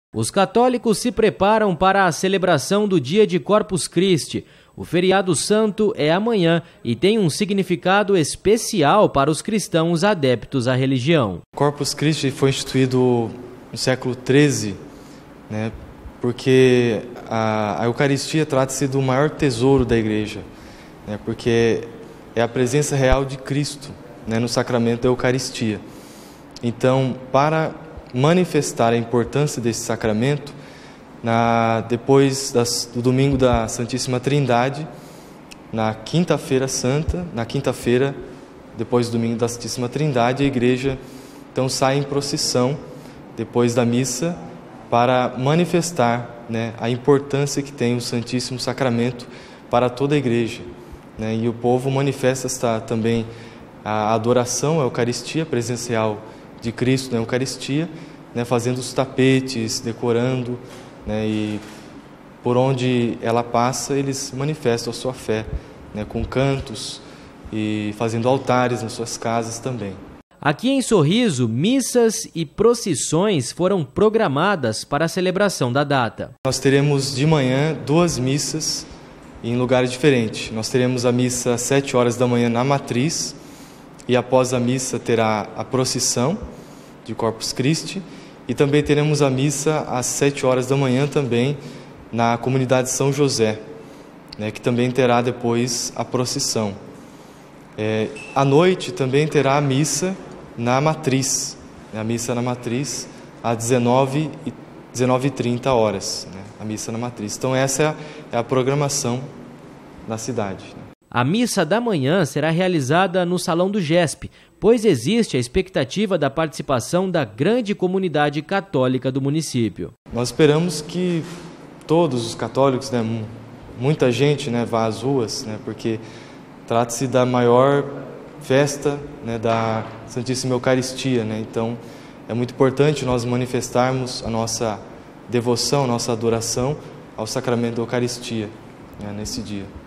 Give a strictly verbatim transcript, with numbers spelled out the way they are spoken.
Os católicos se preparam para a celebração do dia de Corpus Christi. O feriado santo é amanhã e tem um significado especial para os cristãos adeptos à religião. Corpus Christi foi instituído no século treze, né, porque a, a Eucaristia trata-se do maior tesouro da Igreja, né, porque é a presença real de Cristo, né, no sacramento da Eucaristia. Então, para manifestar a importância desse sacramento, na, depois das, do domingo da Santíssima Trindade, na quinta-feira santa, na quinta-feira, depois do domingo da Santíssima Trindade, a Igreja então sai em procissão, depois da missa, para manifestar, né, a importância que tem o Santíssimo Sacramento para toda a Igreja, né, e o povo manifesta esta, também a adoração, a Eucaristia presencial de Cristo na Eucaristia, né, fazendo os tapetes, decorando, né, e por onde ela passa, eles manifestam a sua fé, né, com cantos e fazendo altares nas suas casas também. Aqui em Sorriso, missas e procissões foram programadas para a celebração da data. Nós teremos de manhã duas missas em lugares diferentes. Nós teremos a missa às sete horas da manhã na Matriz, e após a missa terá a procissão de Corpus Christi, e também teremos a missa às sete horas da manhã também na comunidade São José, né, que também terá depois a procissão. É, à noite também terá a missa na Matriz, né, a missa na Matriz às dezenove e trinta horas, né, a missa na Matriz. Então essa é a, é a programação na cidade, né. A missa da manhã será realizada no Salão do Gesp, pois existe a expectativa da participação da grande comunidade católica do município. Nós esperamos que todos os católicos, né, muita gente, né, vá às ruas, né, porque trata-se da maior festa, né, da Santíssima Eucaristia, né, então é muito importante nós manifestarmos a nossa devoção, a nossa adoração ao sacramento da Eucaristia, né, nesse dia.